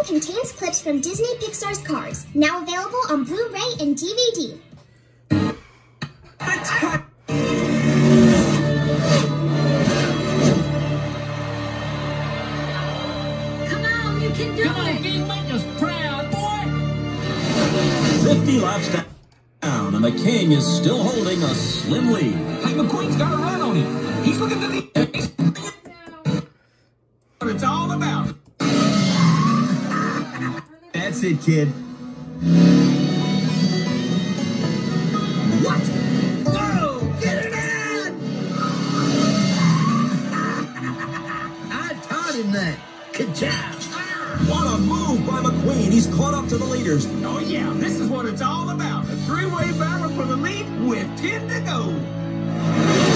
contains clips from Disney Pixar's Cars, now available on Blu-ray and DVD. Come on, you can do it! Come on, King, make us proud, boy! 50 laps down, and the King is still holding a slim lead. Hey, McQueen's got a run on him. He's looking to the... What it's all about. That's it, kid. What? Whoa! Get it in! I taught him that. Good job. What a move by McQueen. He's caught up to the leaders. Oh, yeah, this is what it's all about. A three-way battle for the lead with 10 to go.